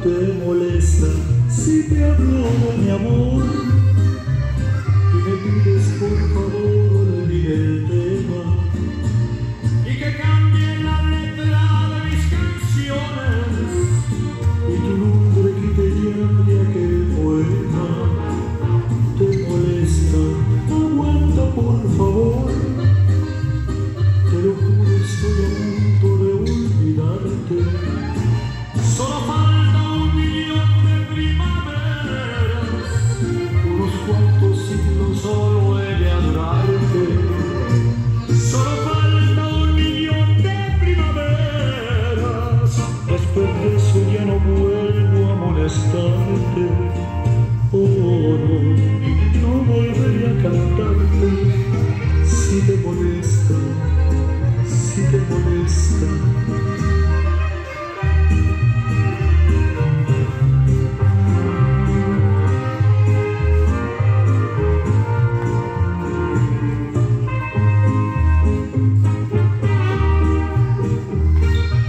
te molesta si te hablo de mi amor y me pides por favor olvide el tema y que cambie la letra de mis canciones y tu nombre quite ya de aquel poema. Te molesta, aguanta por favor, te lo juro, estoy a punto de olvidarte. Solo falta 1.000.000 de primaveras, Unos cuantos siglos solo he de adorarte. solo falta 1.000.000 de primaveras. Después de eso ya no vuelvo a molestarte. Oh no, no volveré a cantarte. Si te molesta, si te molesta.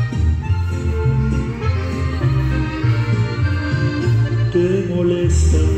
Te molesta